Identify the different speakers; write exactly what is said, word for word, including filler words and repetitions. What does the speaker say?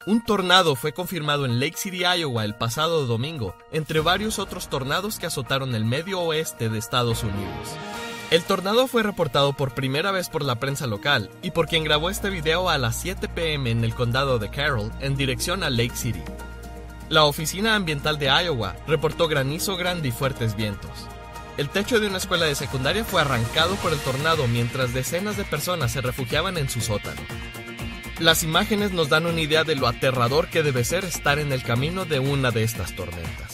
Speaker 1: Un tornado fue confirmado en Lake City, Iowa, el pasado domingo, entre varios otros tornados que azotaron el medio oeste de Estados Unidos. El tornado fue reportado por primera vez por la prensa local y por quien grabó este video a las siete pe eme en el condado de Carroll, en dirección a Lake City. La Oficina Ambiental de Iowa reportó granizo grande y fuertes vientos. El techo de una escuela de secundaria fue arrancado por el tornado mientras decenas de personas se refugiaban en su sótano. Las imágenes nos dan una idea de lo aterrador que debe ser estar en el camino de una de estas tormentas.